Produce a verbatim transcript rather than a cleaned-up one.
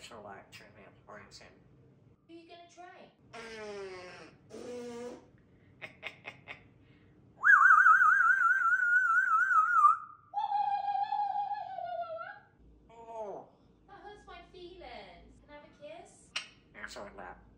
also like to name Branson. Who are you gonna try? Oh, That hurts my feelings. Can I have a kiss? answer that.